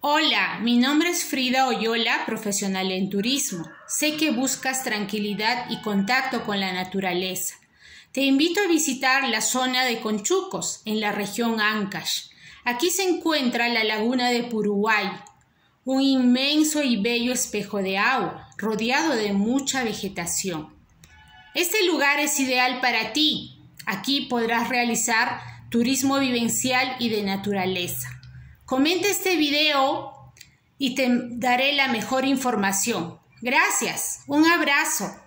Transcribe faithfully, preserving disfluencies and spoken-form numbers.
Hola, mi nombre es Frida Oyola, profesional en turismo. Sé que buscas tranquilidad y contacto con la naturaleza. Te invito a visitar la zona de Conchucos, en la región Ancash. Aquí se encuentra la laguna de Puruway, un inmenso y bello espejo de agua, rodeado de mucha vegetación. Este lugar es ideal para ti. Aquí podrás realizar turismo vivencial y de naturaleza. Comenta este video y te daré la mejor información. Gracias. Un abrazo.